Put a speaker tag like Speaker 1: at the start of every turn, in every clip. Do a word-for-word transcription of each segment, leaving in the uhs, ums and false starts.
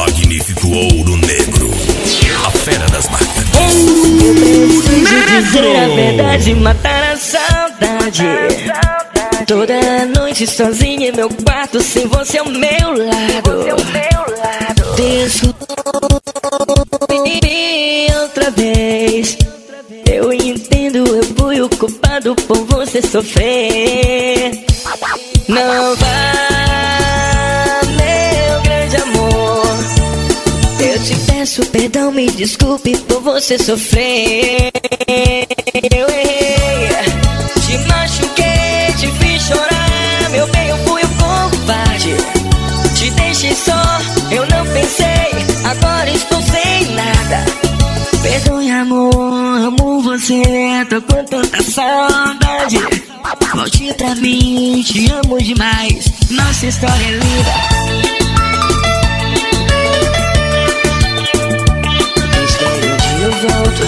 Speaker 1: Magnífico Ouro Negro, a fera das marcas.
Speaker 2: Eu preciso dizer a verdade, matar a saudade. Toda noite sozinha em meu quarto, sem você ao meu lado. Desculpe outra vez. Eu entendo, eu fui o culpado por você sofrer. Não vá, meu grande amor. Eu te peço perdão, me desculpe por você sofrer. Eu errei, te machuquei, te fiz chorar. Meu bem, eu fui o covarde. Te deixei só, eu não pensei. Agora estou sem nada. Perdoe, amor, amo você. Tô com tanta saudade. Volte pra mim, te amo demais. Nossa história é linda. Espero um dia eu volto.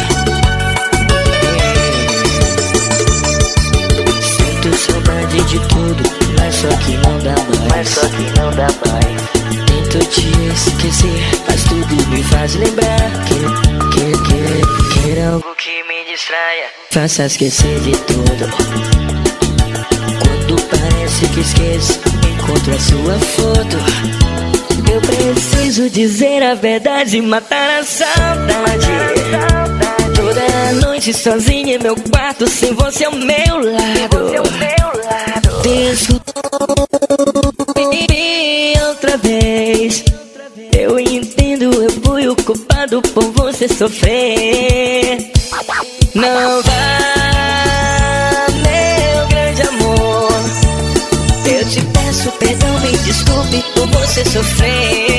Speaker 2: Sinto saudade de tudo, mas só que não dá mais. Mas só que não dá mais. Tento te esquecer, mas tudo me faz lembrar. Quer, quer, quer, quer algo que me distraia, faça esquecer de tudo. Quando parece que esqueço, encontro a sua foto. Eu preciso dizer a verdade, matar a saudade. Toda noite sozinha em meu quarto, sem você ao meu lado. Desculpe outra vez. Eu entendo, eu fui o culpado por você sofrer. Não vá, meu grande amor. Eu te peço perdão, me desculpe por você sofrer.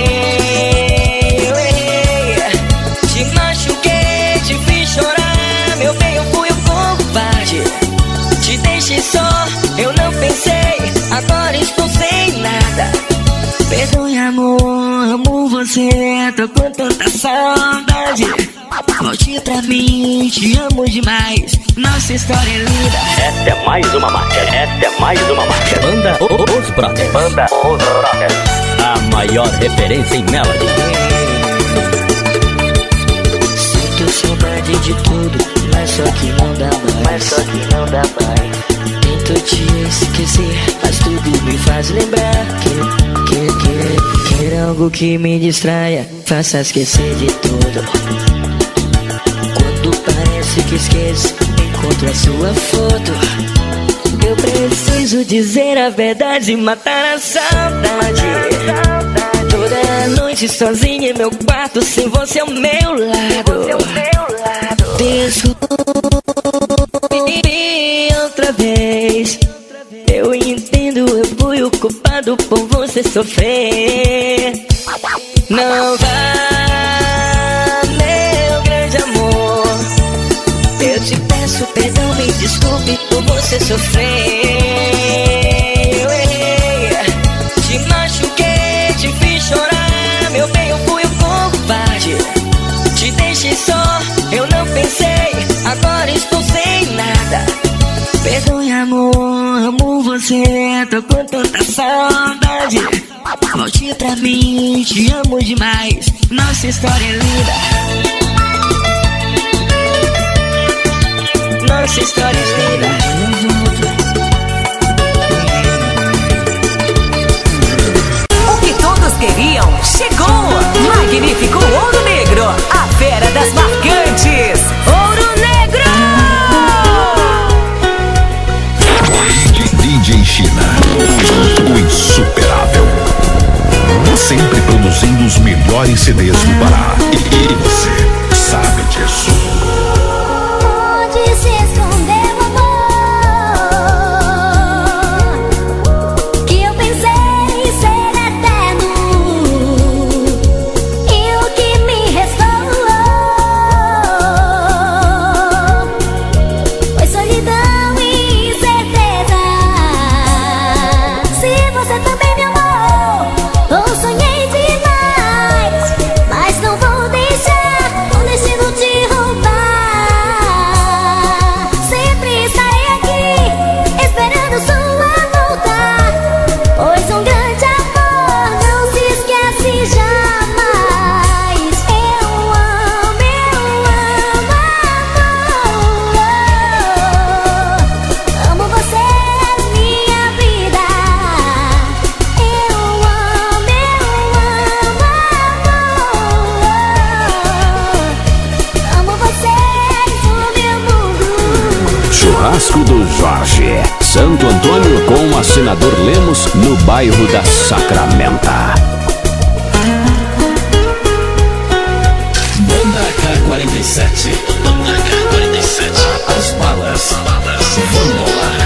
Speaker 2: Eu errei, te machuquei, te fiz chorar. Meu bem, eu fui o covarde. Te deixei só, eu não pensei. Agora estou sem nada. Perdoe, amor, amo você. Tô com tanta saudade. Volte pra mim, te amo demais. Nossa história é linda.
Speaker 3: Esta é mais uma marca. Esta é mais uma marca. Banda Os Brothers. Banda Os Brothers. A maior referência em melody.
Speaker 2: Sinto saudade de tudo, mas só que não dá mais. Mas só que não dá mais. Tento te esquecer, mas tudo me faz lembrar. Quer, quer, quer, quer algo que me distraia, faça esquecer de tudo. Quando parece que esqueço, encontro a sua foto. Eu preciso dizer a verdade, matar a saudade. Toda noite sozinha em meu quarto, sem você ao meu lado. Desculpe outra vez. Eu entendo, eu fui o culpado por você sofrer. Não vá, meu grande amor. Eu te peço perdão, me desculpe por você sofrer. Eu errei, te machuquei, te fiz chorar. Meu bem, eu fui o covarde. Te deixei só, eu não pensei. Agora estou sem nada. Perdoe, amor, amo você. Tô com tanta saudade. Volte pra mim, te amo demais. Nossa história é linda. Nossa história é linda.
Speaker 4: O que todos queriam chegou. Magnífico Ouro Negro, a fera das marcantes. Ouro Negro.
Speaker 1: D J China, o insuperável. Sempre produzindo os melhores C Ds do Pará. E você sabe disso.
Speaker 5: Onde se escondeu o amor que eu pensei ser eterno, e o que me restou foi solidão e incerteza. Se você também me amou, ou sonhei demais, mas não vou deixar o destino te roubar.
Speaker 6: Churrasco do Jorge, Santo Antônio com o assinador Lemos, no bairro da Sacramenta.
Speaker 1: Banda K quarenta e sete. Banda K quarenta e sete. As balas. Vamos lá.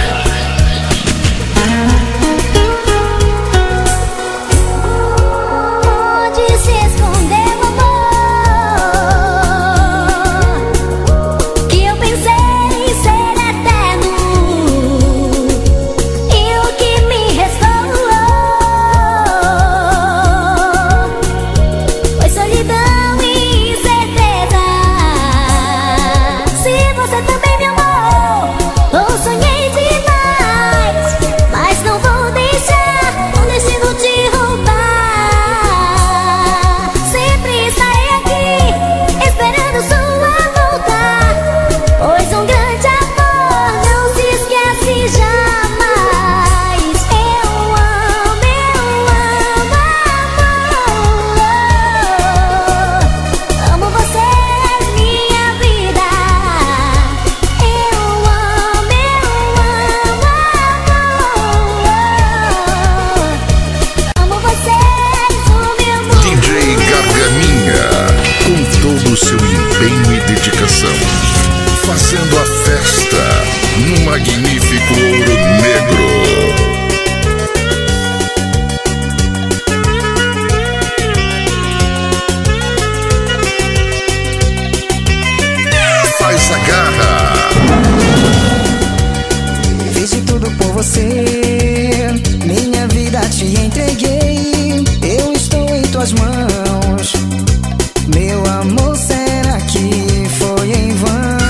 Speaker 7: Fazendo a festa no magnífico Ouro Negro. Faz a garra.
Speaker 8: Fiz de tudo por você, minha vida te entreguei. Eu estou em tuas mãos, meu amor, será que foi em vão?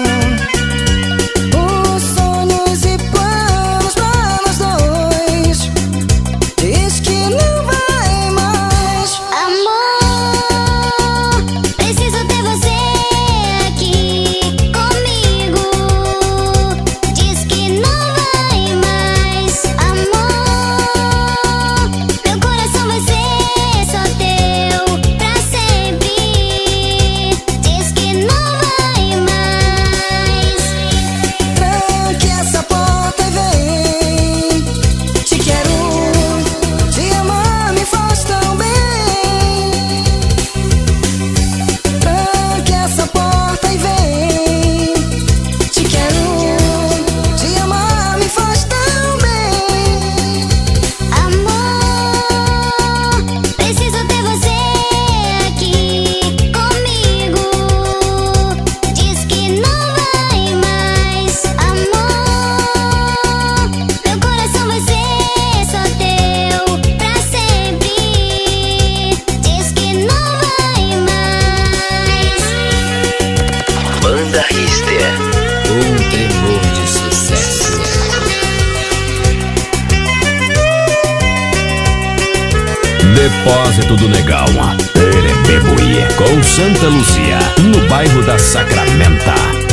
Speaker 6: Depósito do Negão, Perebebuí, com Santa Luzia, no bairro da Sacramenta.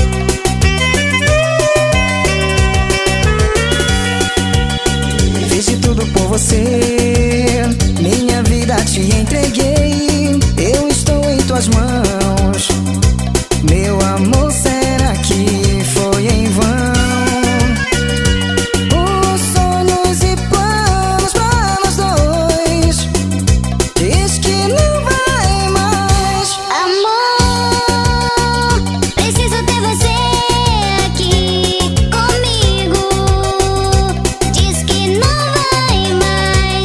Speaker 8: Fiz de tudo por você, minha vida te entreguei. Eu estou em tuas mãos, meu amor, será que foi em vão?
Speaker 5: Diz que não vai mais.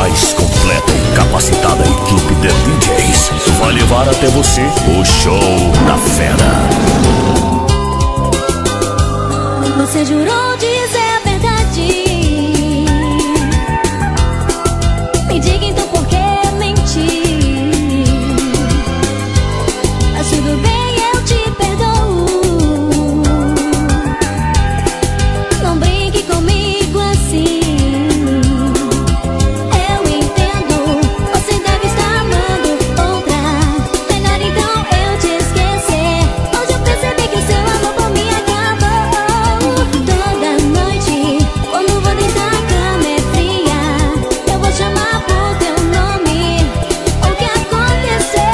Speaker 6: mais completa e capacitada equipe de D Js vai levar até você o show da fera.
Speaker 5: Você jurou dizer a verdade. Me diga então por que mentir. Mas tudo bem, eu te perdoo. Não brinque comigo assim. Eu entendo, você deve estar amando outra. Melhor então eu te esquecer. Hoje eu percebi que o seu amor por mim acabou. Toda noite, quando vou deitar a cama é fria, eu vou chamar por teu nome. O que aconteceu,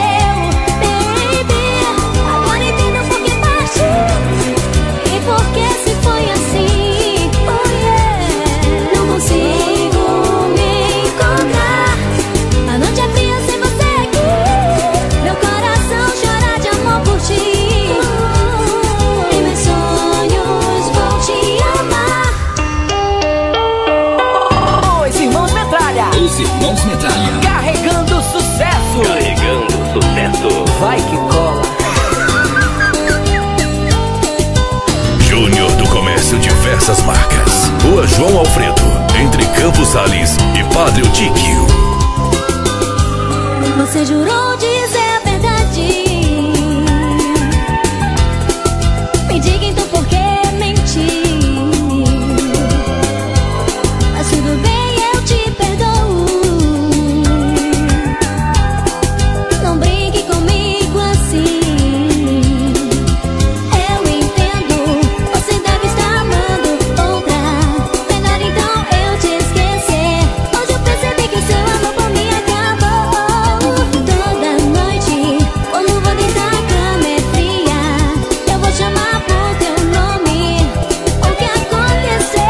Speaker 5: baby? Agora entendo por que partiu e por que se foi assim. Oh yeah, não consigo me encontrar. A noite é fria sem você aqui. Meu coração chora de amor por ti. Em meus sonhos vou te amar.
Speaker 4: Os irmãos Metralha,
Speaker 3: Os irmãos Metralha.
Speaker 4: carregando sucesso.
Speaker 3: Carregando sucesso.
Speaker 4: Vai que cola.
Speaker 1: Júnior do Comércio Diversas Marcas. Rua João Alfredo, entre Campos Sales e Padre Eutíquio.
Speaker 5: Você jurou dizer a verdade. Me diga então por que mentir. Mas tudo bem, eu te perdoo. Não brinque comigo assim. Eu entendo, você deve estar amando outra. Melhor então eu te esquecer. Hoje eu percebi que o seu amor por mim acabou. Toda noite, quando vou deitar a cama é fria, eu vou chamar por teu nome. O que aconteceu,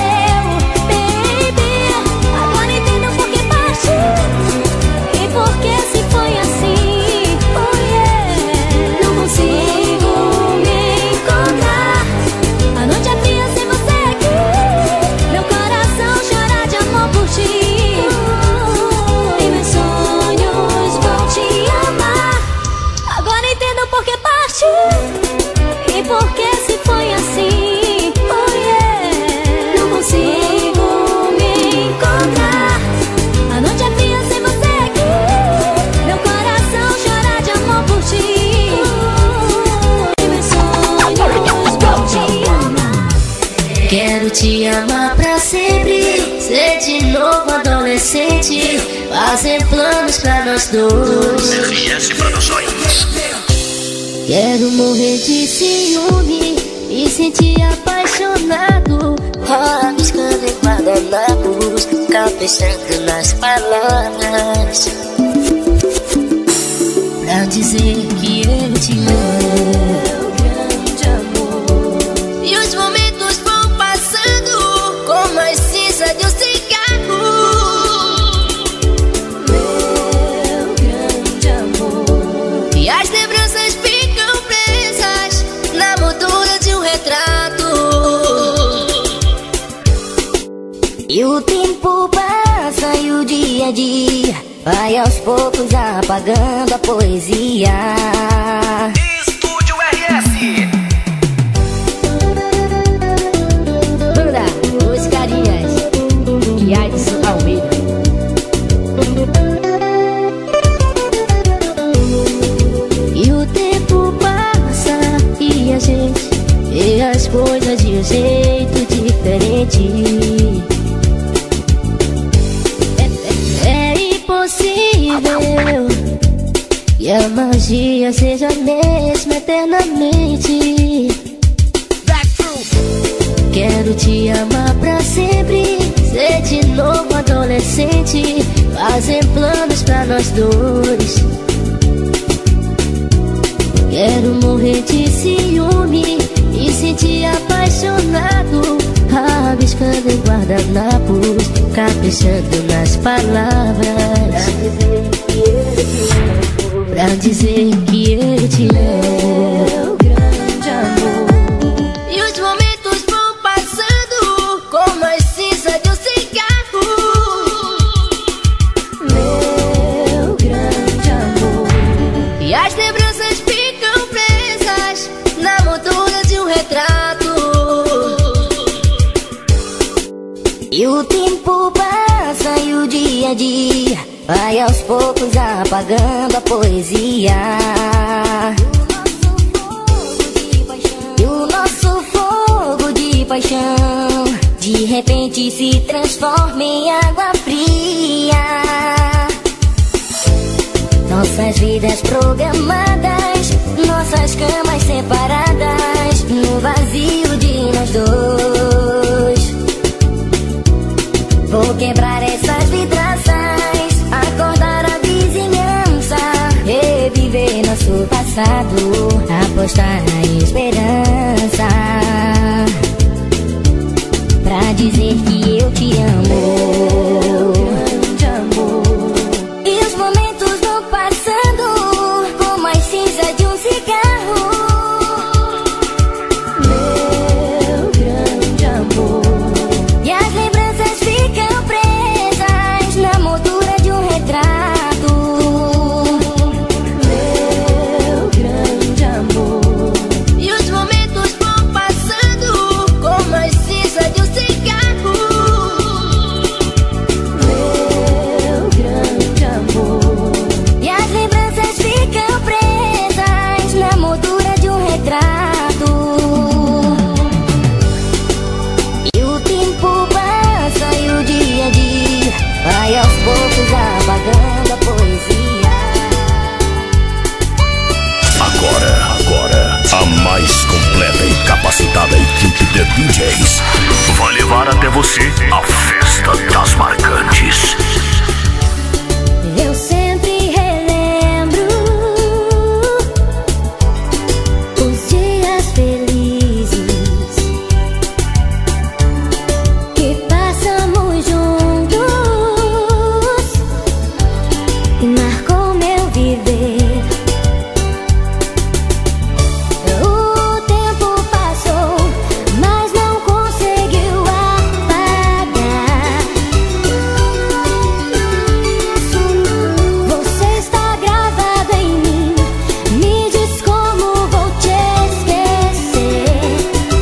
Speaker 5: baby? Agora entendo por que partiu e por que se foi assim. Oh yeah, não consigo me encontrar. A noite é fria sem você aqui. Meu coração chora de amor por ti. Em meus sonhos vou te amar. Agora entendo por que partiu e por que se foi assim. Oh yeah, não consigo me encontrar. A noite é fria sem você aqui. Meu coração chora de amor por ti. Em meus sonhos vou te amar. Quero te amar pra sempre, ser de novo adolescente, fazer planos pra nós dois.
Speaker 1: F S Produções.
Speaker 5: Quero morrer de ciúme, me sentir apaixonado, rabiscando em guardanapos, caprichando nas palavras, pra dizer que eu te amo. Meu grande amor. E os momentos vão passando como a cinza de um cigarro. Meu grande amor. E as lembranças ficam presas na moldura de um retrato. E o tempo passa e o dia a dia vai aos poucos apagando a poesia.
Speaker 4: Estúdio R S.
Speaker 5: Banda Os Carinhas e Adson Almeida. E o tempo passa e a gente vê as coisas de um jeito diferente. É, é, é impossível que a magia seja a mesma eternamente. Quero te amar pra sempre, ser de novo adolescente, fazer planos pra nós dois. Quero morrer de ciúme, me sentir apaixonado, rabiscando em guardanapos, caprichando nas palavras, pra dizer que eu te amo. Meu grande amor. E os momentos vão passando como a cinza de um cigarro. tempo passa e o dia a dia vai aos poucos apagando a poesia. E o nosso fogo de paixão de repente se transforma em água fria. Nossas vidas programadas, nossas camas separadas, no vazio de nós dois. Vou quebrar essas vidraças, acordar a vizinhança, reviver nosso passado, apostar na esperança, pra dizer que eu te amo, te amo. E os momentos vão passando como as cinzas de um cigarro. Meu grande amor. E as lembranças ficam presas na moldura de um retrato. Meu grande amor. E os momentos vão passando como as cinzas de um cigarro. Meu grande amor. E as lembranças ficam presas na moldura de um retrato. E o tempo passa e o dia a dia vai aos poucos apagando a poesia.
Speaker 1: Agora, agora, a mais completa e capacitada equipe de D Js vai levar até você a festa das marcantes.
Speaker 5: Eu sempre relembro os dias felizes que passamos juntos e marcou meu viver. O tempo passou, mas não conseguiu apagar. Você está gravado em mim, me diz como vou te esquecer.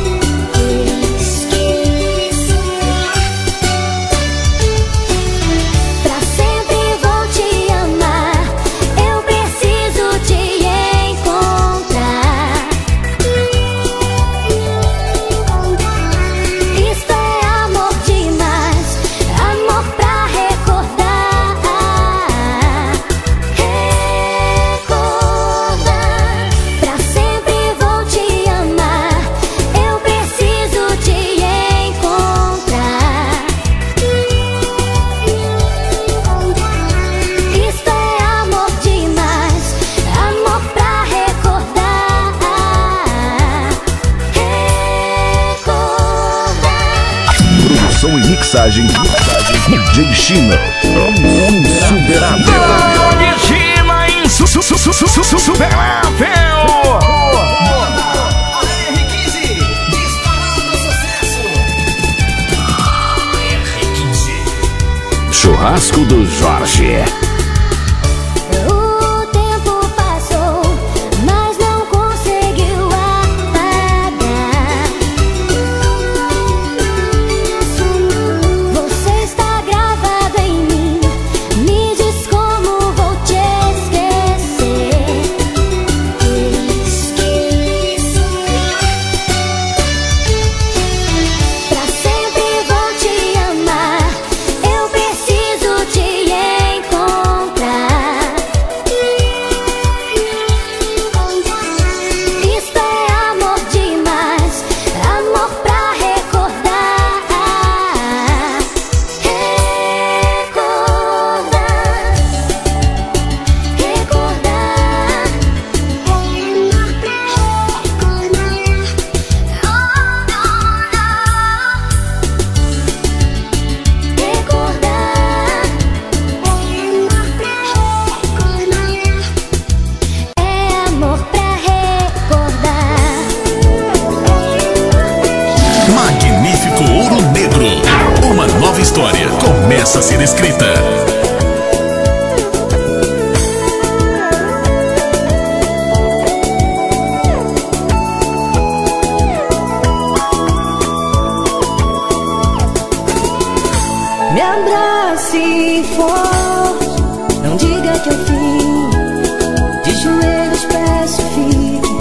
Speaker 5: Pra sempre vou te amar, eu preciso te encontrar. Isto é amor demais, amor pra recordar. Recordar. Pra sempre vou te amar, eu preciso te encontrar. Isto é amor demais, amor pra recordar. Recordar.
Speaker 1: Produção e mixagem, mixagem D J Chino, o insuperável.
Speaker 3: De cima, insuperável.
Speaker 6: Churrasco do Jorge.
Speaker 5: O tempo passou, mas não conseguiu apagar. Você está gravado em mim, me diz como vou te esquecer. Pra sempre vou te amar, eu preciso te encontrar. Isto é amor demais, amor pra recordar. Recordar. Recordar. É amor pra recordar.
Speaker 1: Magnífico Ouro Negro. Uma nova história começa a ser escrita.
Speaker 2: Me abrace forte, não diga que é o fim. De joelhos peço, fique.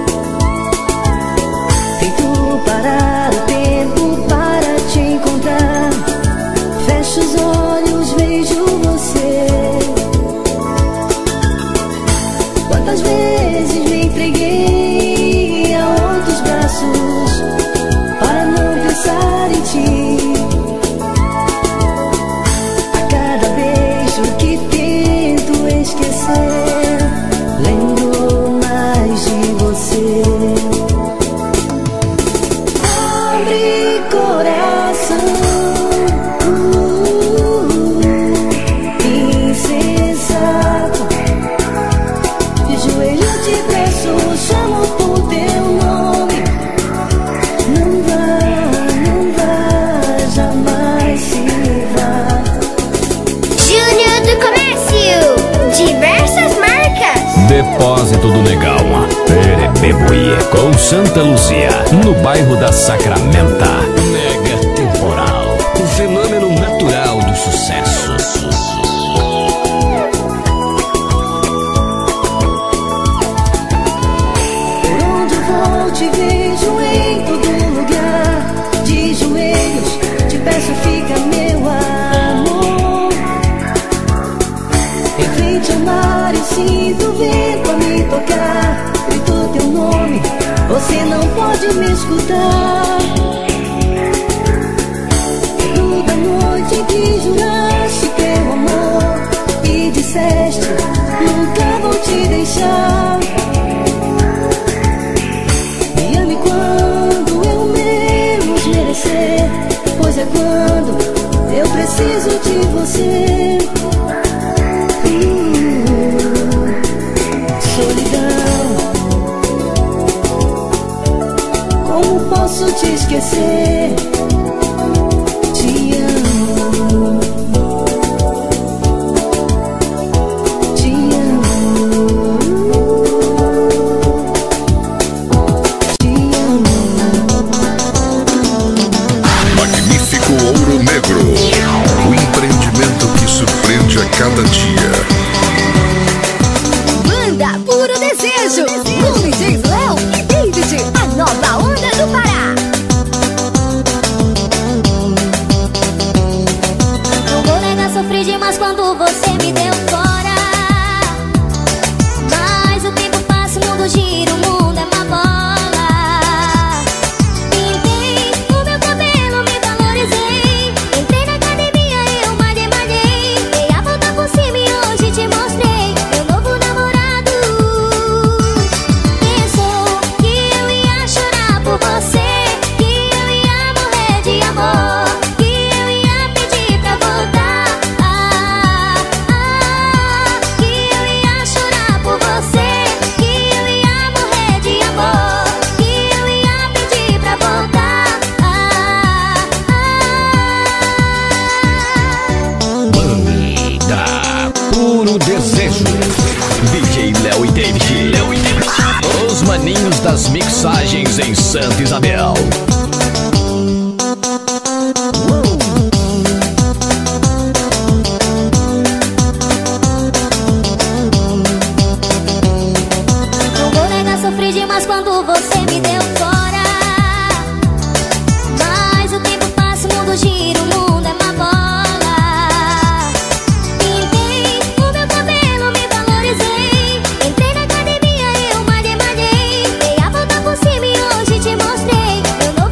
Speaker 2: Tento parar o tempo para te encontrar. Fecho os olhos, vejo você. Quantas vezes me entreguei a outros braços para não pensar em ti. A cada beijo que tento esquecer, lembro mais de você. Abre coração, uh, insensato. De joelho te peço, chamo por teu nome. Não vá, não vá, jamais se vá.
Speaker 5: Júnior do Comércio, diversas marcas.
Speaker 6: Depósito do Negão, Perepebuí, com Santa Luzia, no bairro da Sacramenta. Mega Temporal, o fenômeno natural do sucesso.
Speaker 2: Por onde eu vou te vejo em todo lugar. De joelhos te peço, fica meu amor. Em frente ao mar eu sinto o vento a me tocar. Grito teu nome, você não pode me escutar. Toda noite que juraste teu amor e disseste, nunca vou te deixar. Me ame quando eu menos merecer, pois é quando eu preciso de você. Uh, solidão, como posso te esquecer? Te amo, te amo, te amo.
Speaker 7: Magnífico Ouro Negro, o empreendimento que surpreende a cada dia.
Speaker 5: Banda Puro Desejo, com D Js Léo e David, a nova onda do Pará. Não vou negar, sofri demais quando você me deu fora. Mas o tempo passa, o mundo gira, o mundo é uma bola. Pintei o meu cabelo, me valorizei. Entrei na academia e eu malhei, malhei. Dei a volta por cima e hoje te mostrei meu novo namorado. Pensou que eu ia chorar por você, que eu ia morrer de amor, que eu ia pedir pra voltar. Ah, ah, que eu ia chorar por você, que eu ia morrer de amor, que eu ia pedir pra voltar. Ah,
Speaker 6: Banda Puro Desejo, D J Léo e David, Léo e David, os maninhos das mixagens em Santa Isabel.
Speaker 5: não vou negar, sofri demais quando você me deu fora. Mas o tempo passa, o mundo gira, o mundo é uma bola. Pintei o meu cabelo, me valorizei. Entrei na academia e eu malhei, malhei. Dei a volta por cima e hoje te mostrei meu novo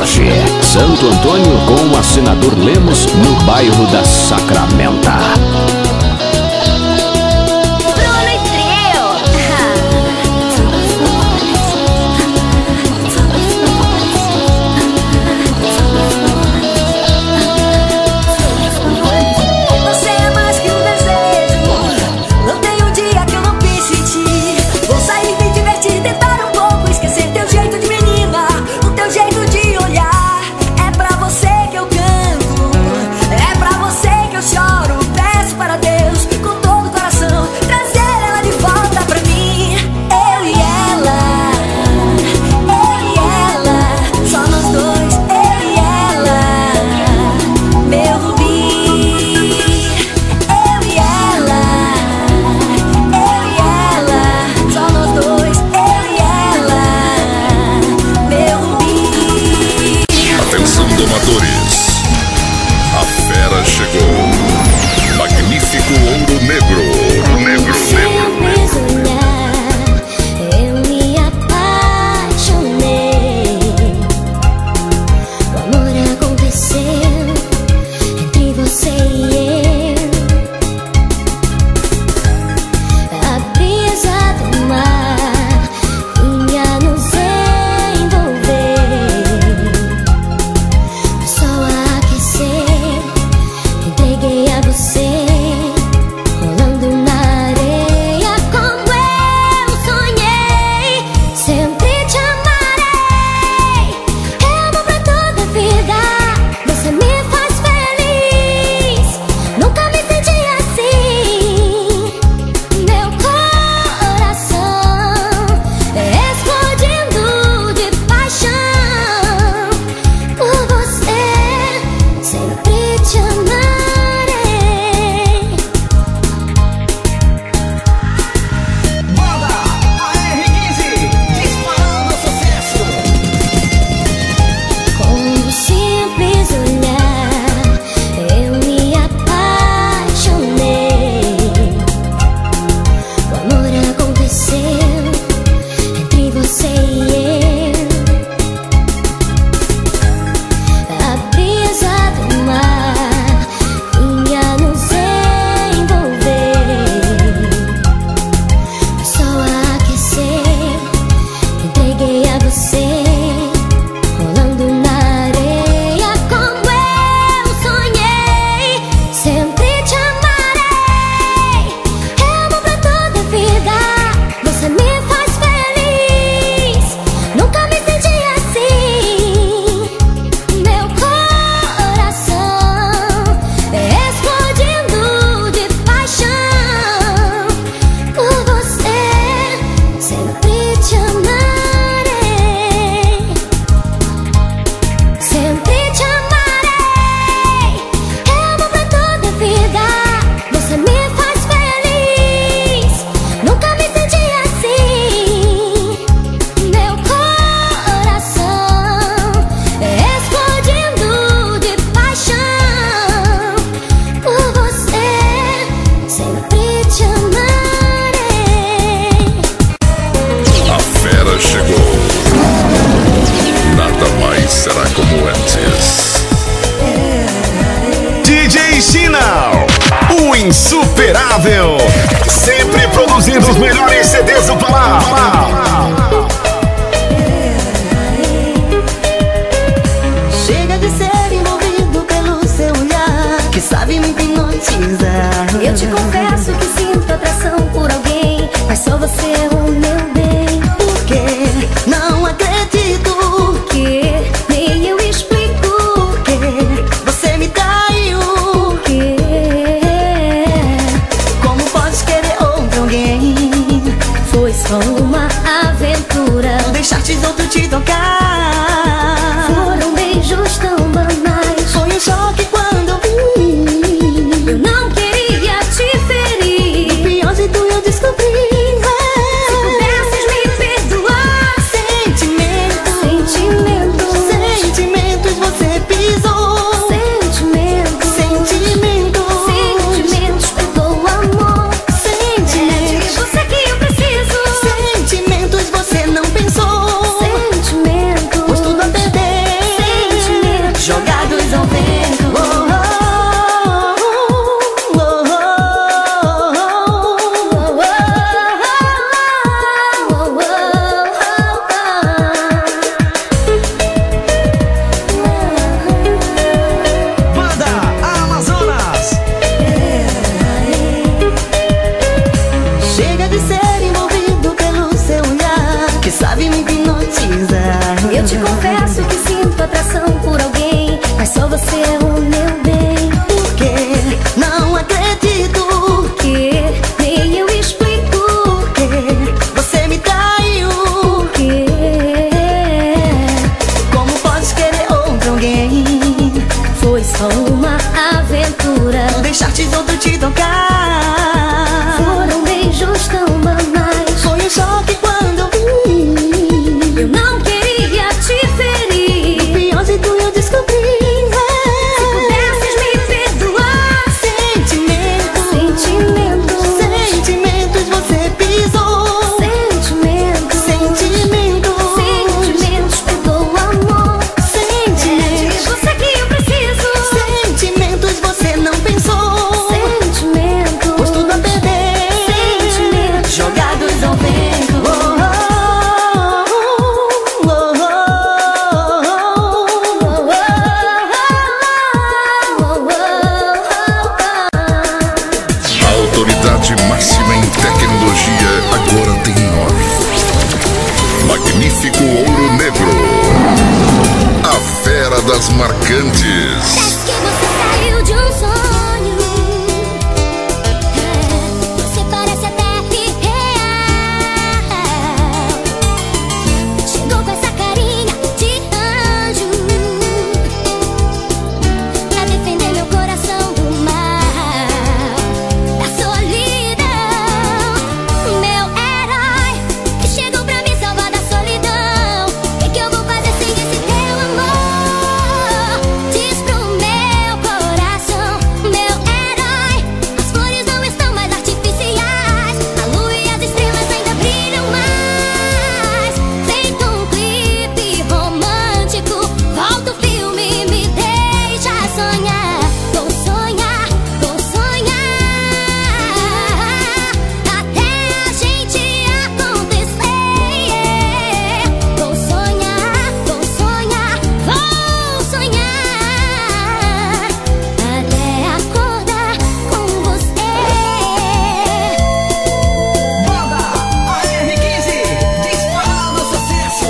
Speaker 6: Jorge. Santo Antônio com o Senador Lemos, no bairro da Sacramenta.
Speaker 1: Insuperável, sempre produzindo os melhores C Ds do Pará.
Speaker 9: Chega de ser envolvido pelo seu olhar, que sabe me hipnotizar.
Speaker 5: Eu te confesso que sinto atração por alguém, mas só você é o meu bem.
Speaker 9: Por quê? Não acredito.
Speaker 5: Por quê? Nem eu explico.
Speaker 9: Por quê? Você me traiu.
Speaker 5: Por quê?
Speaker 9: Como podes querer outro alguém?
Speaker 5: Foi só uma
Speaker 7: das Marcantes.
Speaker 5: Parece que você saiu de um sonho. Você parece até irreal. Chegou com essa carinha de anjo pra defender meu coração do mal, da solidão. Meu herói que chegou pra me salvar da solidão. O que, que eu vou fazer sem esse teu amor? Diz pro meu coração, meu herói. As flores não estão mais artificiais, a lua e as estrelas ainda brilham mais. Feito um clipe romântico, volta o filme e me deixa sonhar. Vou sonhar, vou sonhar até a gente acontecer. Vou sonhar, vou sonhar, vou sonhar até acordar com você.
Speaker 8: Banda A R quinze, disparando sucesso.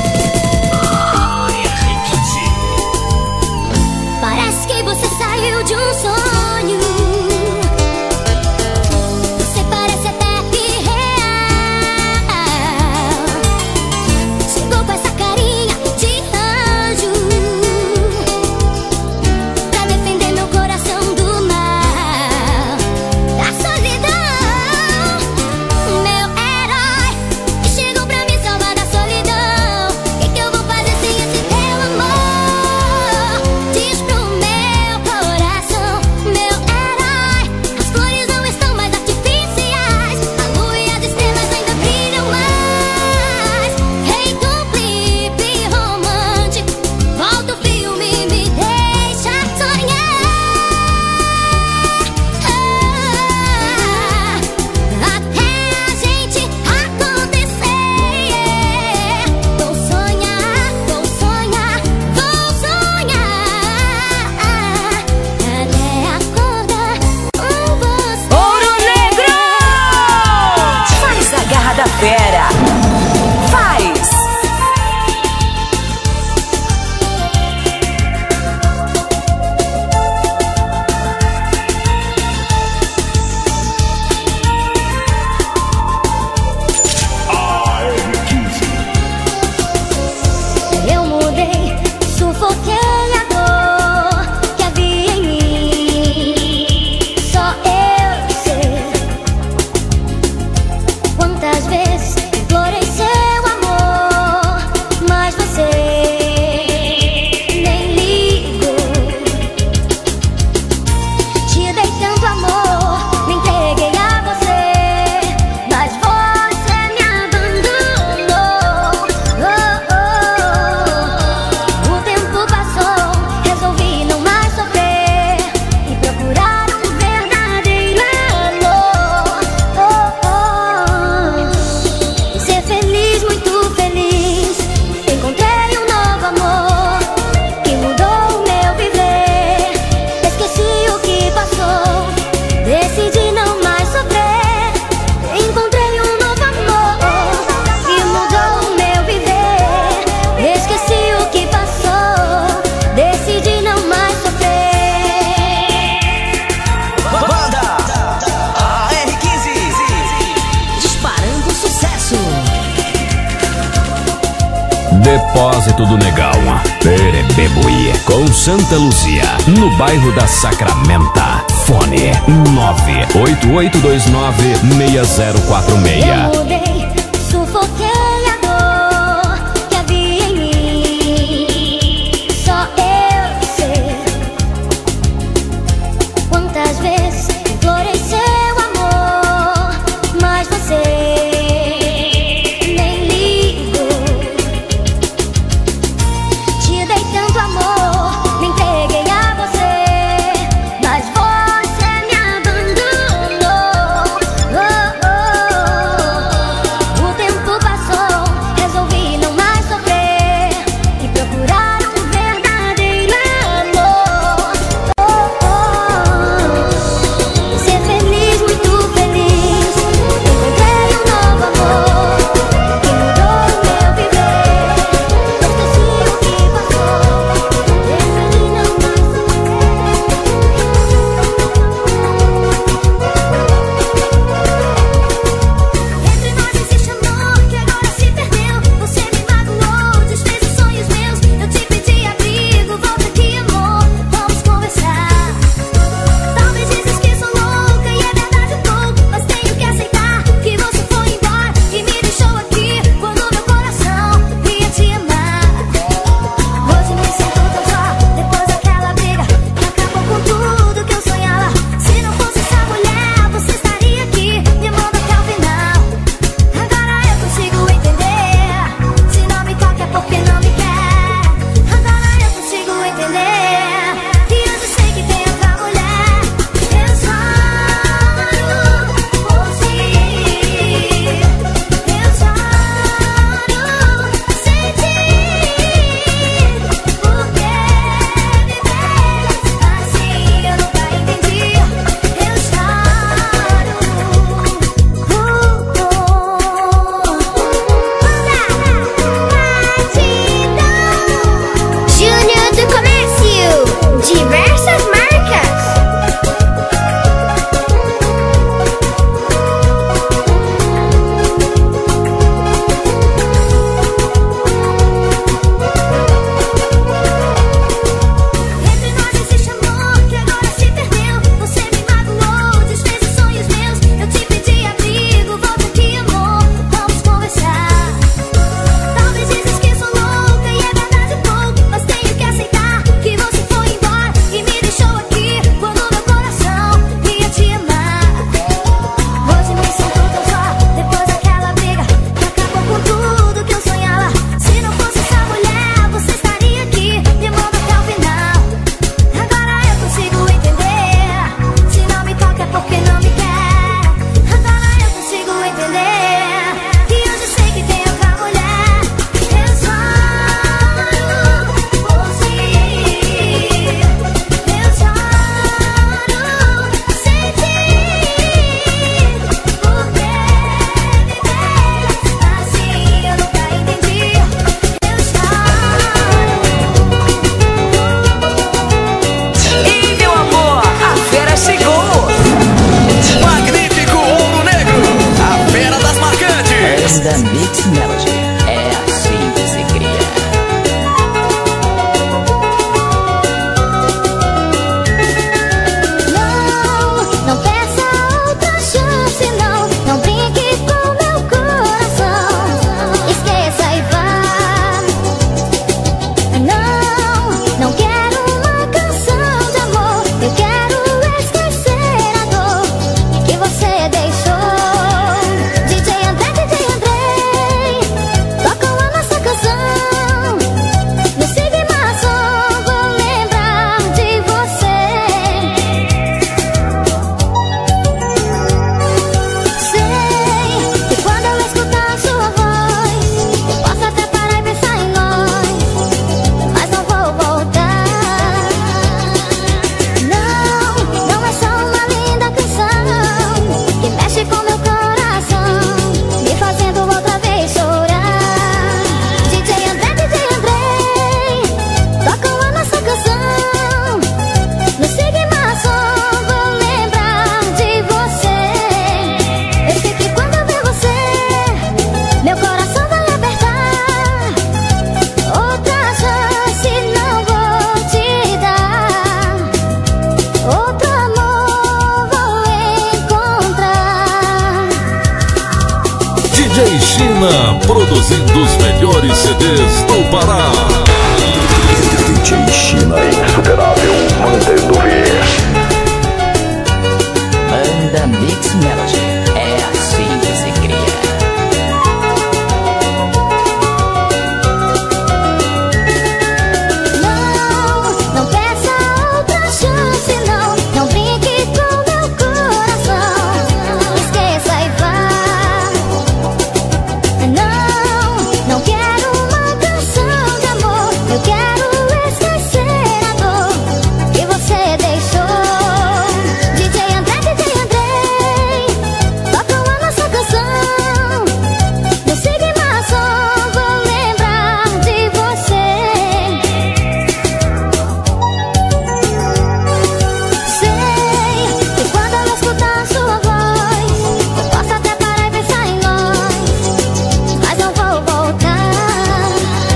Speaker 5: Parece que você saiu de um sonho. Você parece até irreal. Chegou com essa carinha de anjo pra defender meu coração do mal, da solidão. Meu herói que chegou pra me salvar da solidão. O que, que eu vou fazer sem esse teu amor? Diz pro meu coração, meu herói. As flores não estão mais artificiais, a lua e as estrelas ainda brilham mais. Feito um clipe romântico, volta o filme e me deixa sonhar. Até a gente acontecer. Vou sonhar, vou sonhar, vou sonhar até acordar com você.
Speaker 4: Ouro Negro! Faz a garra da fera. Faz!
Speaker 5: Eu mudei, sufoquei a dor que havia em mim. Só eu sei quantas vezes implorei seu amor, mas você nem ligou. Te dei tanto amor, me entreguei a você, mas você me abandonou. Oh, oh. O tempo passou, resolvi não mais sofrer e procurar um verdadeiro amor. Oh, oh. Ser feliz, muito feliz. Encontrei um novo amor que mudou o meu viver. Esqueci o que passou, decidi não mais sofrer. Encontrei um novo amor que mudou o meu viver. Esqueci o que passou, decidi não mais sofrer.
Speaker 8: Banda A R quinze, disparando sucesso.
Speaker 6: Depósito do Negão, Perebebuí, com Santa Luzia, no bairro da Sacramenta. Fone nove oito oito dois nove seis zero quatro
Speaker 5: Eu
Speaker 6: seis.
Speaker 5: mudei, sufoquei a dor que havia em mim. Só eu sei quantas vezes implorei seu amor, mas você nem ligou. Te dei tanto amor, me entreguei a você, mas você me abandonou. Oh, oh.
Speaker 6: produzindo os melhores C Ds do Pará.
Speaker 1: D J China insuperável, mandando ver.
Speaker 3: Banda Mix Melody, é assim que se cria.
Speaker 5: Não, não peça outra chance, não. Não brinque com meu coração. Esqueça e vá. Não, não quero uma canção de amor. Eu quero esquecer a dor que você deixou. D J André, D J André, toca a nossa canção. Não siga mais som, vou lembrar de você. Sei que quando eu escutar sua voz, eu posso até parar e pensar em nós, mas não vou voltar.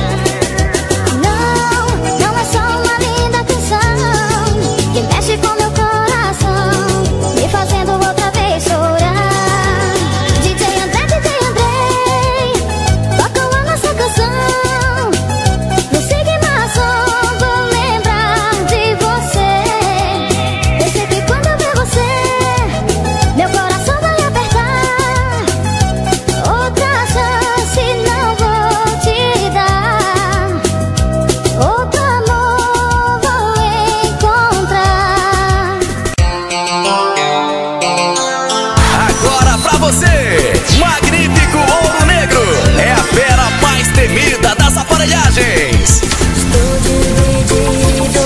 Speaker 5: Não, não é só uma linda canção que mexe com meu coração, me fazendo outra vez chorar. D J André, D J André, toca a nossa canção. Não siga mais som, vou lembrar de você. Eu sei que quando eu ver você, meu coração vai apertar. Outra chance não vou te dar. Outro amor vou encontrar.
Speaker 1: Agora pra você, Magnífico Ouro Negro é a fera mais temida das aparelhagens.
Speaker 9: Estou dividido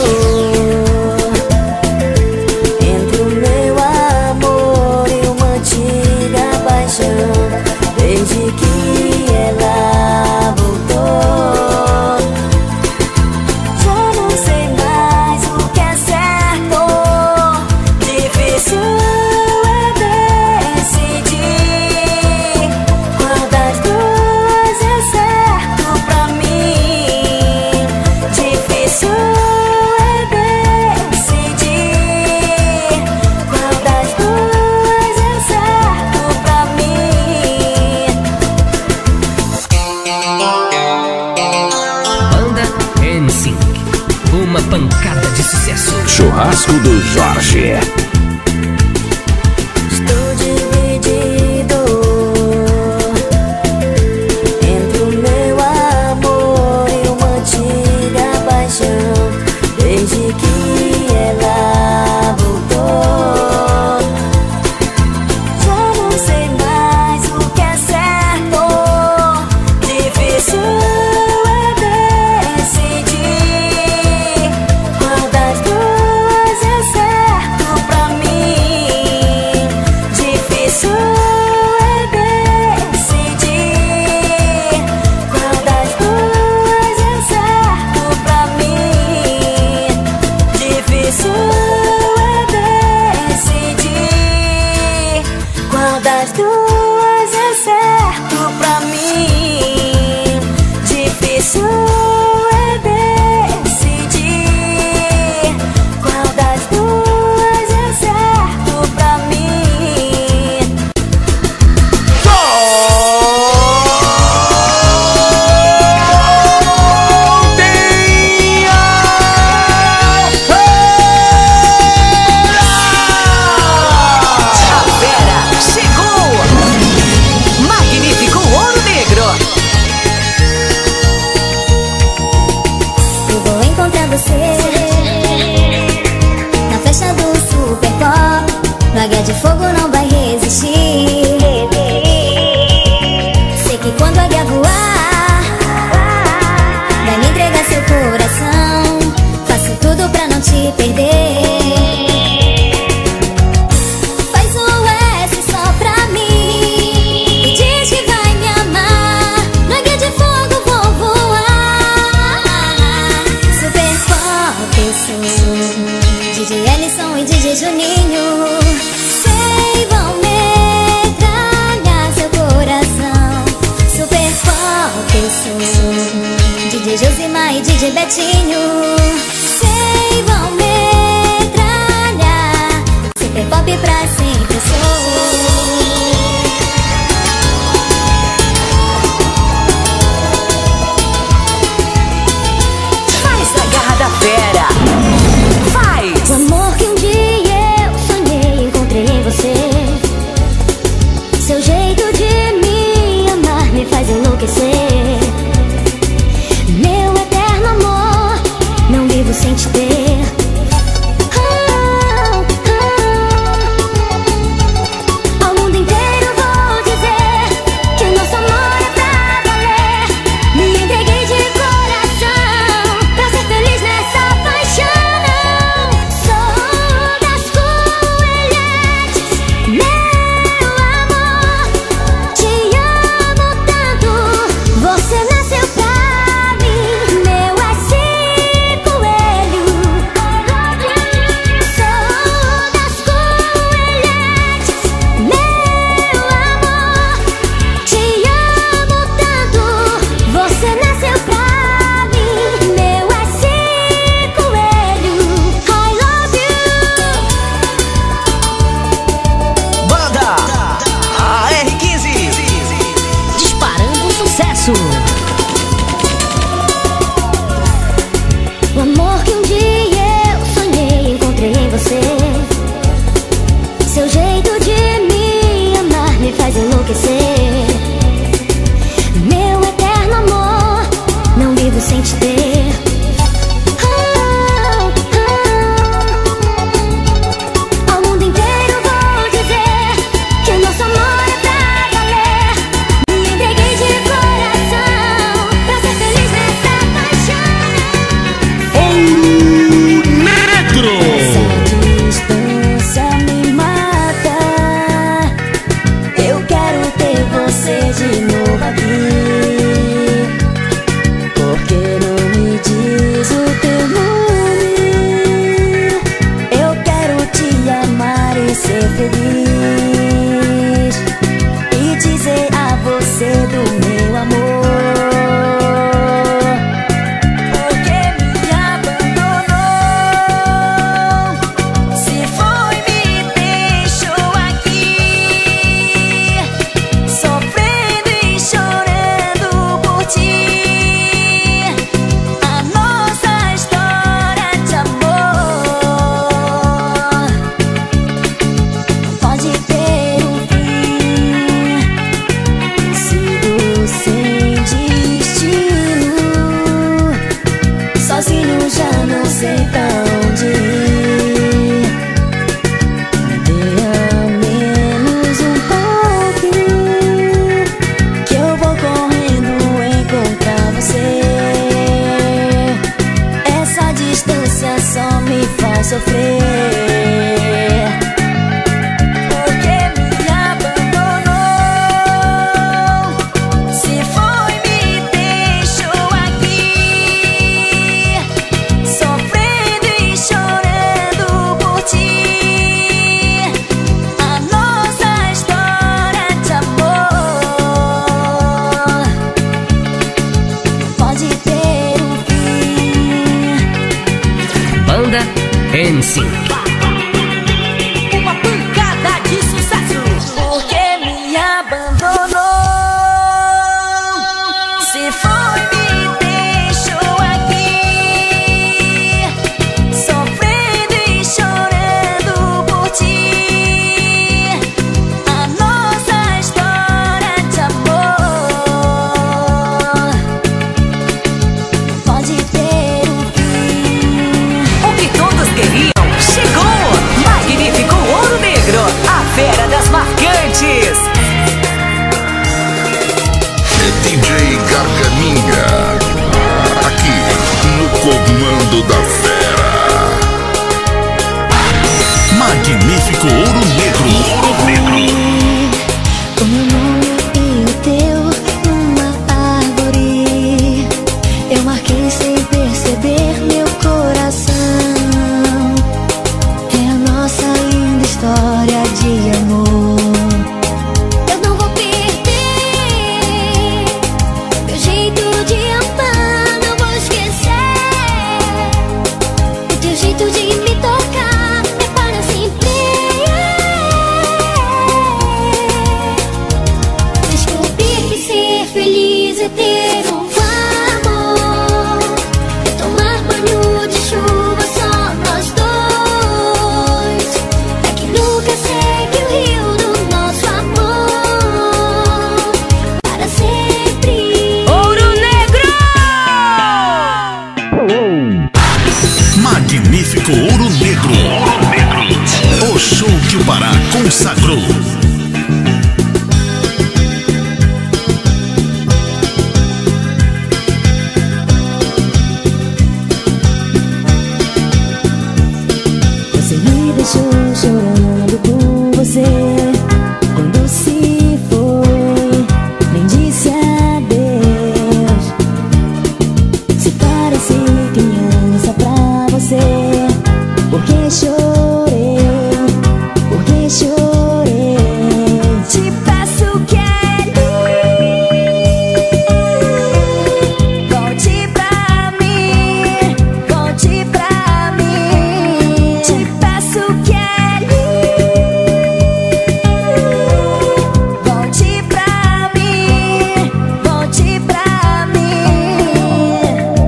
Speaker 9: entre o meu amor e uma antiga paixão. Desde que ela voltou, já não sei mais o que é certo. Difícil é decidir qual das duas é certo pra mim. Difícil é decidir qual das duas é certo pra mim.
Speaker 3: Banda N cinco, uma pancada de sucesso.
Speaker 6: Churrasco do Jorge.
Speaker 9: Estou dividido entre o meu amor e uma antiga paixão. Desde que ela voltou, já não sei mais o que é certo. Difícil é decidir qual das duas é certo pra mim. Difícil é decidir qual das duas é certo pra mim. Difícil é decidir qual das duas é certo pra mim. Difícil é decidir qual das duas é certo pra mim.
Speaker 4: A fera chegou! Magnífico Ouro Negro.
Speaker 5: Eu vou encontrar você na festa do Super Pop. No Águia de Fogo não vai resistir. Sei que quando a águia voar, vai me entregar seu coração. Faço tudo pra não te perder. Faz um S só pra mim e diz que vai me amar. No Águia de Fogo vou voar. Super Pop eu sou, D J Ellison e D J Juninho. Sei, vão metralhar seu coração. Super Pop eu sou, D J Josimar e D J Betinho. Sei, vão metralhar. Super Pop pra sempre eu sou.
Speaker 4: da Fera. Faz!
Speaker 5: O amor que um dia eu sonhei, encontrei em você. Seu jeito de me amar me faz enlouquecer. Meu eterno amor, não vivo sem te ter. Oh, oh. Ao mundo inteiro vou dizer que o nosso amor é pra valer. Me entreguei de coração pra ser feliz nessa paixão. Sou das coelhetes, meu amor. Te amo tanto, você nasceu pra mim. Meu é esse coelho. Sou das coelhetes, meu amor. Te amo tanto, você nasceu pra mim. Meu é esse coelho. I love you.
Speaker 3: Banda A R quinze, disparando sucesso.
Speaker 5: O amor que um dia eu sonhei, encontrei em você. Seu jeito de me amar me faz enlouquecer. Meu eterno amor, não vivo sem te ter. Oh, oh. Ao mundo inteiro vou dizer que o nosso amor é pra valer. Me entreguei de coração pra ser feliz nessa paixão.
Speaker 1: Negro!
Speaker 5: Essa distância me mata. Eu quero ter você de novo aqui. Por que não me diz o teu nome? Eu quero te amar e ser feliz, e dizer a você do meu amor. Porque me abandonou, se foi, me deixou aqui, sofrendo e chorando por ti. A nossa história de amor pode ter um fim. Sigo sem destino, sozinho já não sei pra onde ir. Me dê ao menos um pouquinho, que eu vou correndo encontrar você. Essa distância só me faz sofrer. Porque me abandonou, se foi, me deixou aqui, sofrendo e chorando por ti. A nossa história de amor pode ter um fim.
Speaker 3: Banda N cinco.
Speaker 4: Uma pancada de sucesso.
Speaker 5: Porque me abandonou, se foi, me deixou aqui, sofrendo e chorando por ti. A nossa história de amor pode ter um fim.
Speaker 4: O que todos queriam chegou. Magnífico Ouro Negro, a fera das marcantes.
Speaker 7: É D J Garganinha, aqui no comando da fera.
Speaker 1: Magnífico Ouro Negro. Ouro Negro.
Speaker 5: O meu nome e o teu numa árvore, eu marquei sem perceber meu coração. É a nossa linda história de amor. Eu não vou perder meu jeito de amar, não vou esquecer o teu jeito de me tocar. É para sempre. Descobrir que ser feliz é ter um amor
Speaker 10: Magnífico Ouro Negro. Ouro Negro. O show que o Pará consagrou.
Speaker 2: Você me deixou chorando por você. Quando se foi, nem disse adeus. Se parece criança pra você, porque chorei, porque chorei. Te peço que volte pra mim, volte pra mim. Te peço que volte pra mim, volte pra mim.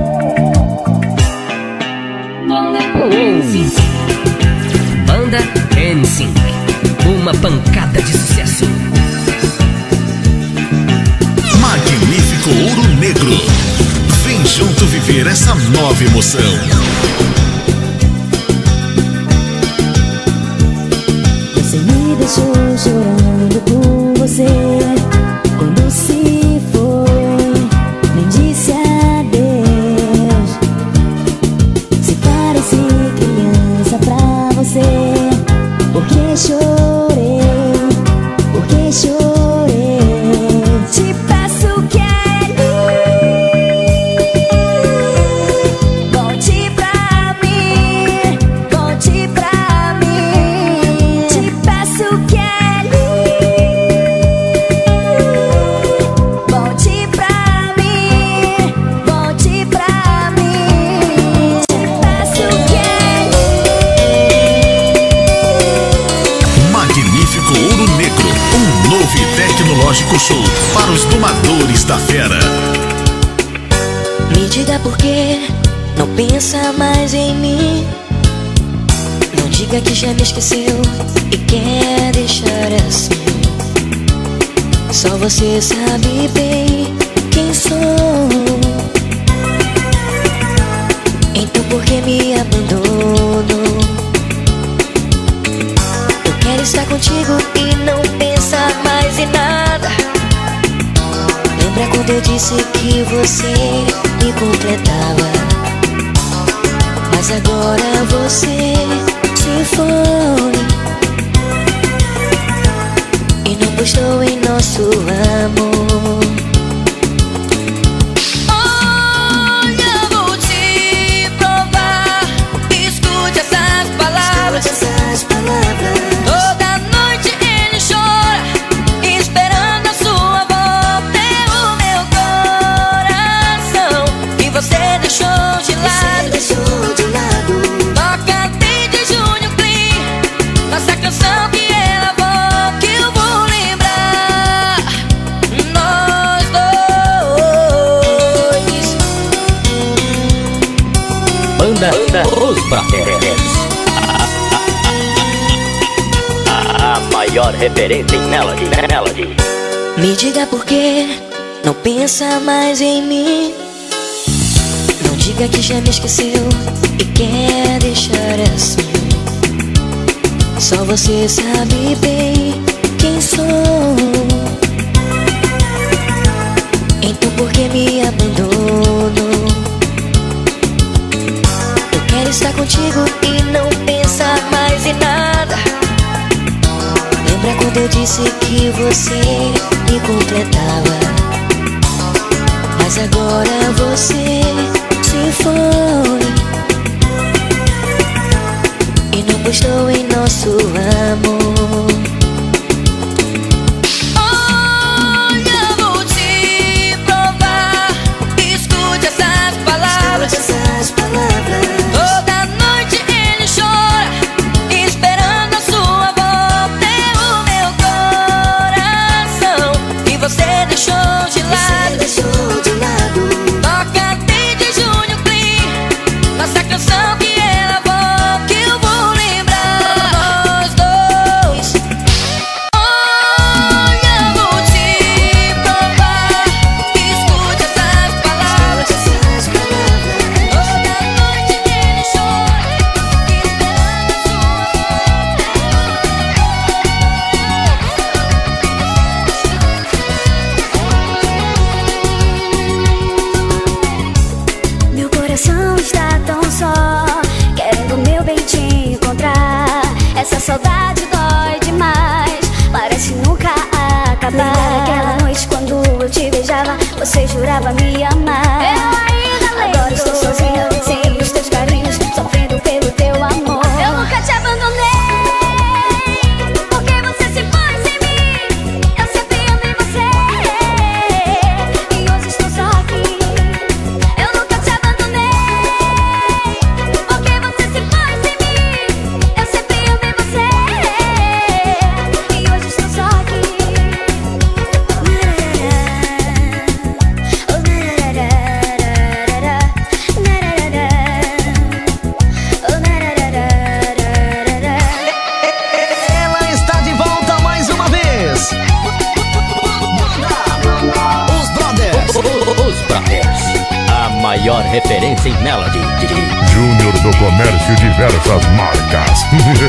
Speaker 3: Banda N Sync, uma pancada de sucesso.
Speaker 10: Magnífico Ouro Negro. Vem junto viver essa nova emoção.
Speaker 2: Você me deixou chorando por você. Quando se foi, nem disse adeus. Se parece criança pra você, porque chorei, porque chorei. Te peço que volte pra mim, volte pra mim. Te peço que volte pra mim, volte pra mim. Te peço que
Speaker 10: Magnífico Ouro Negro. Um novo e tecnológico show para os domadores da fera.
Speaker 2: Me diga por que não pensa mais em mim. Não diga que já me esqueceu e quer deixar assim. Só você sabe bem quem sou. Então por que me abandonou? Eu quero estar contigo e não pensar mais em nada. Lembra quando eu disse que você me completava? Mas agora você se foi e não gostou em nosso amor. Olha, vou te provar. Escute essas palavras. Escute essas palavras. Toda noite ele chora, esperando a sua volta. É o meu coração que você deixou de lado. Você deixou de lado. Toca desde junho, Clean, nossa canção que ela volta, que eu vou lembrar. Nós dois.
Speaker 3: Banda, Banda Os Brothers. A, a maior referência em Melody, Melody.
Speaker 2: Me diga por que não pensa mais em mim. Não diga que já me esqueceu e quer deixar assim. Só você sabe bem quem sou. Então por que me abandonou? Eu quero estar contigo e não pensar mais em nada. Lembra quando eu disse que você me completava? Mas agora você se foi e não gostou em nosso amor. Olha, vou te provar. Escute essas palavras. Escute essas palavras. Toda noite ele chora, esperando a sua volta. É o meu coração que você deixou de lado. Você deixou de lado. Toca desde
Speaker 5: coração está tão só, querendo meu bem te encontrar. Essa saudade dói demais, parece nunca acabar. Lembrar aquela noite quando eu te beijava, você jurava me amar. Eu ainda lembro. Agora estou sozinha, sem os teus carinhos, sofrendo pelo teu amor. Eu nunca te abandonei, porque você se foi sem mim. Eu sempre amei você, e hoje estou só aqui. Eu nunca te abandonei, porque você se foi sem mim. Eu sempre amei você, e hoje estou só aqui.
Speaker 11: Ela está de volta mais uma vez. Os Brothers.
Speaker 3: Os Brothers, a maior referência em melody.
Speaker 1: Júnior do Comércio, diversas marcas.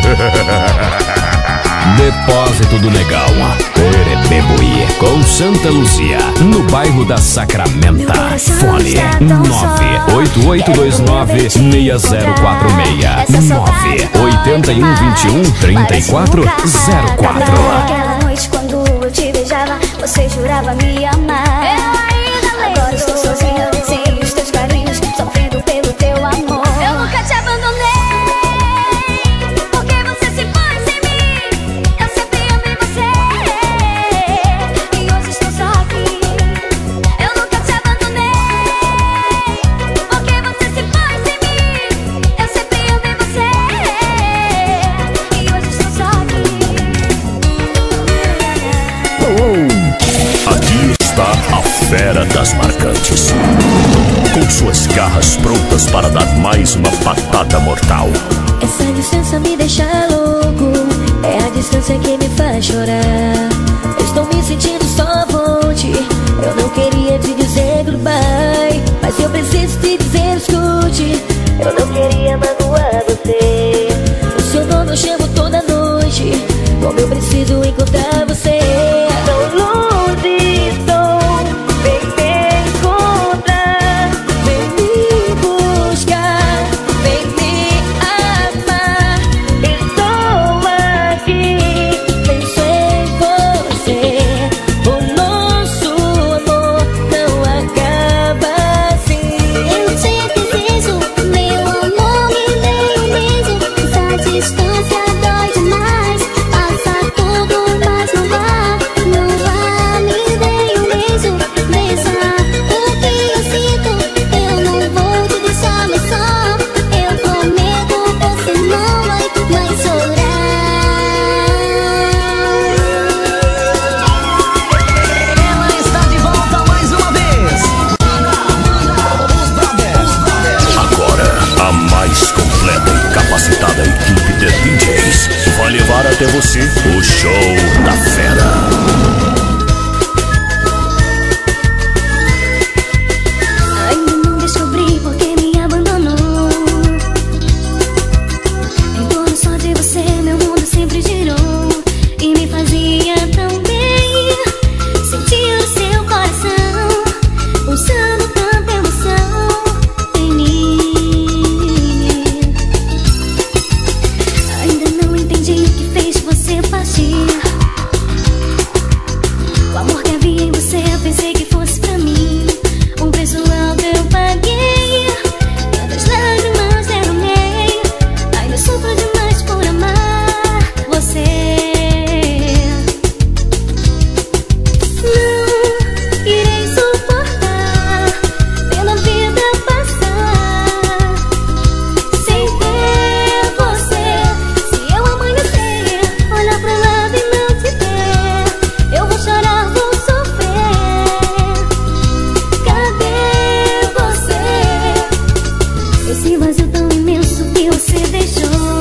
Speaker 6: Depósito do Negão, Perebebuí, com Santa Luzia, no bairro da Sacramenta. Fone nove oito oito dois nove seis zero quatro seis, nove oito um dois um três quatro zero quatro.
Speaker 5: Aquela noite quando eu te beijava, você jurava me amar. Eu ainda lembro. Agora estou sozinha, sem os teus carinhos, sofrendo pelo teu amor. Eu nunca te abandonei, porque você se foi sem mim. Eu sempre amei você, e hoje estou só aqui. Eu nunca te abandonei, porque você se foi sem mim. Eu sempre amei você, e hoje estou só aqui.
Speaker 1: Aqui está a fera das marcantes, com suas garras prontas para dar mais uma patada mortal.
Speaker 5: Essa distância me deixa louco, é a distância que me faz chorar. Eu estou me sentindo só volte, eu não queria te dizer goodbye, mas eu preciso te dizer escute. Eu não queria magoar você, o seu nome eu chamo toda noite, como eu preciso encontrar você. Tão longe estou, vem me encontrar, vem me buscar, vem me amar. Estou aqui, penso em você. O nosso amor não acaba assim. Eu te desejo, meu amor, me dê um beijo. Essa distância dói demais, passa tudo, mas não vá, não vá. Me dê um beijo, beija o que eu sinto. Eu não vou te deixar mais só, eu prometo, você não vai mais chorar.
Speaker 11: Ela está de volta mais uma vez. Os Brothers.
Speaker 1: Agora, a mais completa e capacitada equipe de D Js vai levar até você o show da fera.
Speaker 5: Ainda não descobri por que me abandonou. Em torno só de você meu mundo sempre girou, e me fazia tão bem sentir o seu coração pulsando tanta emoção em mim. Ainda não entendi o que fez você partir. O amor que havia em você eu pensei que fosse pra mim. Um preço alto eu paguei, tantas lágrimas derramei. Ainda sofro demais por amar você. Não irei suportar pela vida passar sem ter você. Se eu amanhecer, olhar pro lado e não te ver, eu vou chorar, vou sofrer. Cadê você? Esse vazio tão imenso que você deixou.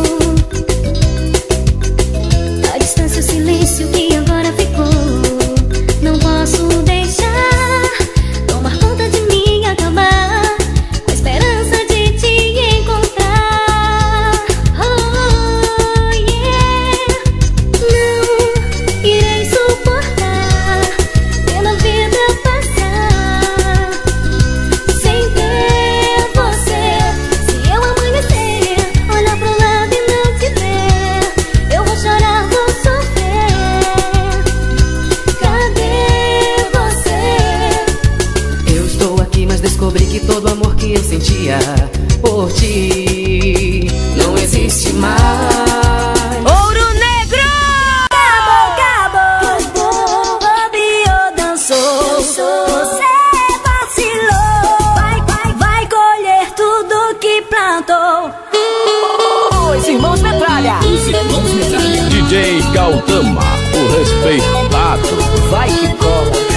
Speaker 5: A distância, o silêncio que agora ficou. Não posso deixar tomar conta de mim e acabar com a esperança de te encontrar. Oh, yeah. Não irei suportar pela vida passar sem ter você.
Speaker 2: por ti não existe mais.
Speaker 4: Ouro Negro!
Speaker 5: Acabou, acabou. Bobeou, dançou. Você vacilou. Vai, vai, vai colher tudo que plantou.
Speaker 11: Os irmãos Metralha.
Speaker 6: Os irmãos Metralha. D J Gautama, o respeitado.
Speaker 11: Vai que cola.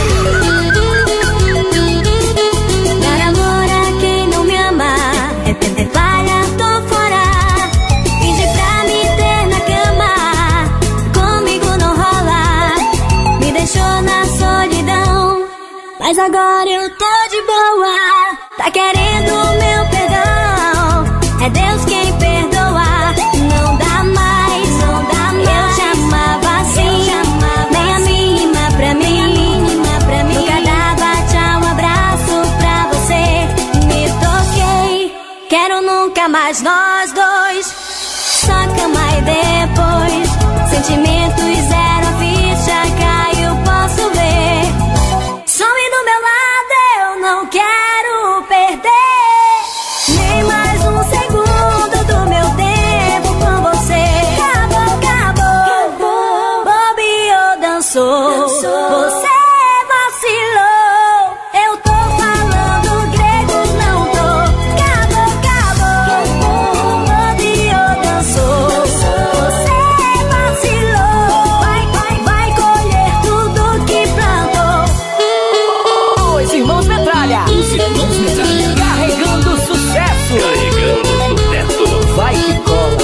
Speaker 5: Dar amor a quem não me ama é ter palha, tô fora. Finge pra me ter na cama, comigo não rola. Me deixou na solidão, mas agora eu tô de boa. Tá querendo meu perdão, é Deus quem perdoa. Não dá mais, não dá mais. Eu te amava assim, nem a mínima pra mim. Nunca dava tchau, abraço pra você. Me toquei, quero nunca mais nós dois. Só cama e depois sentimentos zero, a ficha caiu, posso ver. Some do meu lado, eu não quero perder nem mais um segundo do meu tempo com você. Acabou, acabou, bobeou, dançou. Você vacilou, eu tô falando grego, não tô. Acabou, acabou, bobeou, dançou. Você vacilou, vai, vai, vai colher tudo que plantou.
Speaker 11: Os irmãos Metralha.
Speaker 6: Os irmãos Metralha.
Speaker 11: Carregando sucesso.
Speaker 6: Carregando sucesso.
Speaker 11: Vai que cola.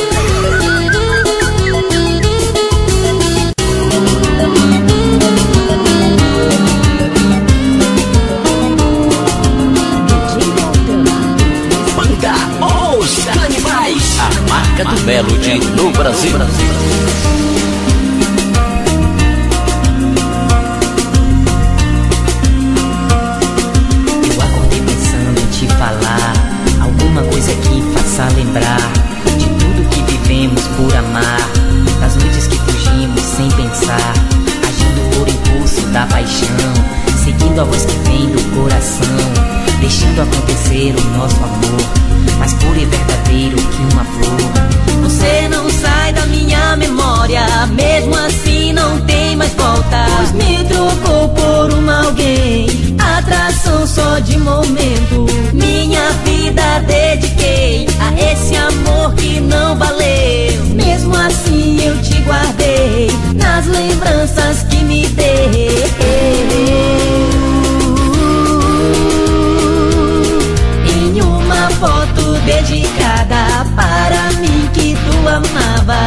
Speaker 3: Banda Os Canibais, a marca do Melody no Brasil.
Speaker 2: Eu acordei pensando em te falar alguma coisa que faça lembrar de tudo que vivemos por amar, das noites que fugimos sem pensar, agindo por impulso da paixão, seguindo a voz que vem do coração, deixando acontecer o nosso amor, mais puro e verdadeiro que uma flor. Você não sai da minha memória, mesmo assim não tem mais volta. Pois me trocou por uma alguém, atração só de momento. Minha vida dediquei a esse amor que não valeu. Mesmo assim eu te guardei nas lembranças que me deu. Em uma foto dedicada para mim que tu amava.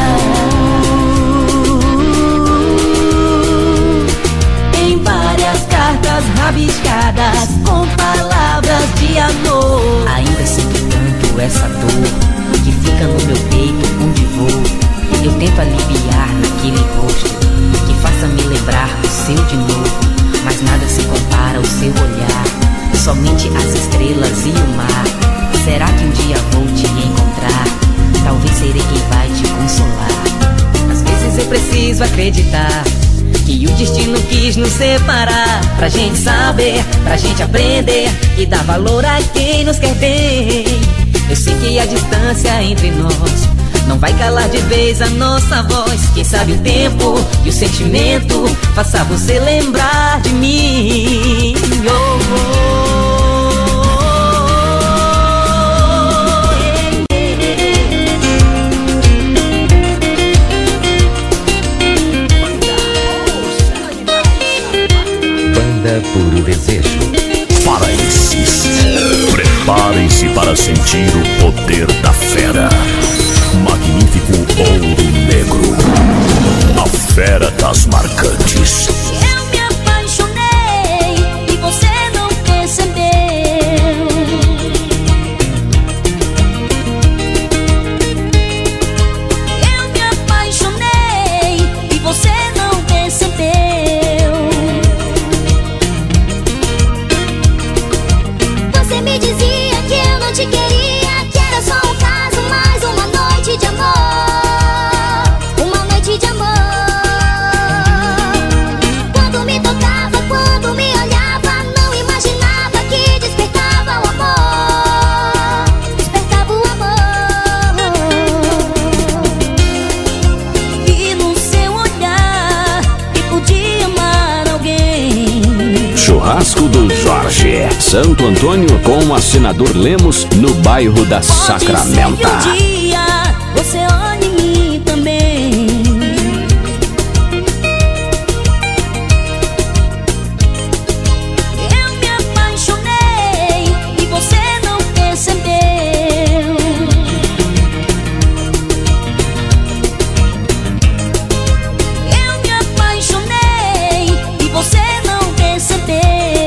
Speaker 2: Em várias cartas rabiscadas com palavras de amor. Ainda sinto tanto essa dor que fica no meu peito onde vou. Eu tento aliviar naquele rosto que faça me lembrar do seu de novo, mas nada se compara ao seu olhar, somente as estrelas e o mar. Será que um dia vou te encontrar? Talvez serei quem vai te consolar. Às vezes eu preciso acreditar que o destino quis nos separar, pra gente saber, pra gente aprender e dar valor a quem nos quer bem. Eu sei que a distância entre nós não vai calar de vez a nossa voz. Quem sabe o tempo e o sentimento faça você lembrar de mim. Oh, oh.
Speaker 6: Puro Desejo.
Speaker 1: Paraenses, preparem-se para sentir o poder da fera. Magnífico Ouro Negro, a fera das marcantes.
Speaker 5: Eu me apaixonei e você não percebeu. Eu me apaixonei e você não percebeu. Você me dizia que eu não te queria, que era só um
Speaker 6: Santo Antônio com o assinador Lemos, no bairro da Sacramenta.
Speaker 5: Pode ser que um dia você olhe em mim também. Eu me apaixonei e você não percebeu. Eu me apaixonei e você não percebeu.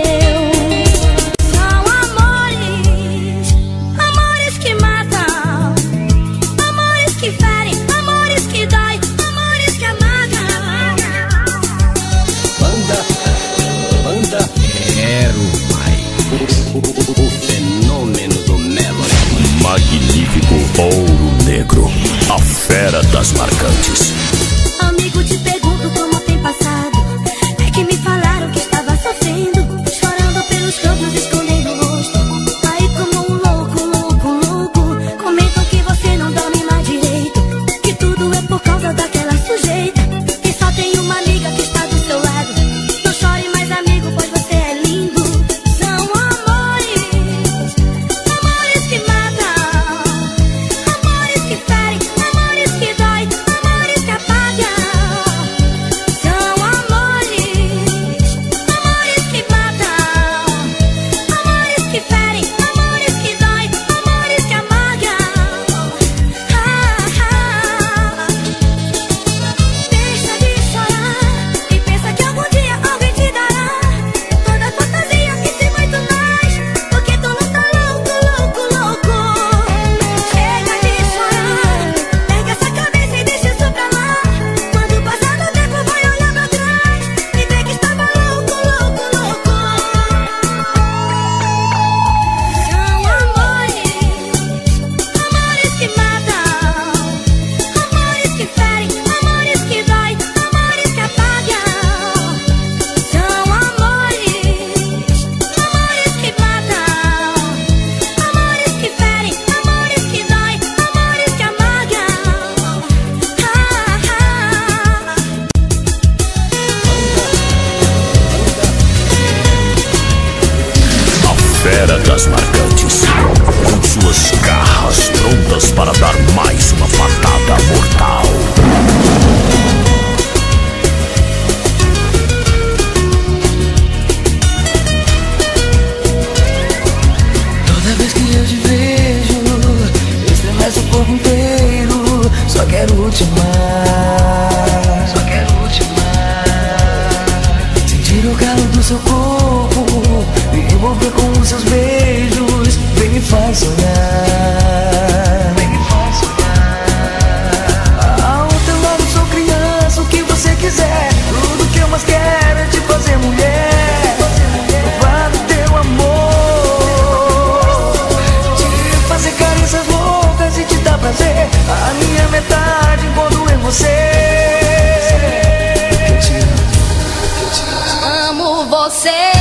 Speaker 1: Magnífico Ouro Negro, a fera das marcantes.
Speaker 5: Amigo, te pergunto como tem passado. É que me falaram que estava sofrendo, chorando pelos campos, escondendo o rosto. Aí como um louco, louco, louco, comentam que você não dorme mais direito, que tudo é por causa daquela sujeita, que só tem uma amiga que está do seu lado. Não chore mais, amigo, pois você é lindo. São amores, amores que matam, amores que ferem, amores que dói, amores que apagam. São amores, amores que matam, amores que ferem, amores que dói, amores que apagam. Ah, ah. Deixa de chorar e pensa que algum dia alguém te dará toda a fantasia e tem muito mais, porque tu não tá louco, louco, louco. Chega de chorar, pega essa cabeça e deixa isso pra lá. Quando passar do tempo vai olhar pra trás e ver que estava louco, louco, louco. São amores, amores que matam, amores que ferem, amores que dói, amores que apagam. São amores, amores que matam, amores que ferem, amores que dói, amores que apagam.
Speaker 1: A fera das marcantes, com suas garras prontas para dar mais uma patada mortal.
Speaker 8: Toda vez que eu te vejo, estremece o corpo inteiro. Só quero te amar, só quero te amar. Sentir o calor do seu corpo, me envolver com os seus beijos. Vem, me faz sonhar, vem, me faz sonhar. Ao teu lado sou criança, o que você quiser. Tudo que eu mais quero é te fazer mulher, provar do teu amor, te fazer carícias loucas e te dar prazer. A minha metade enquanto em você.
Speaker 5: Amo você.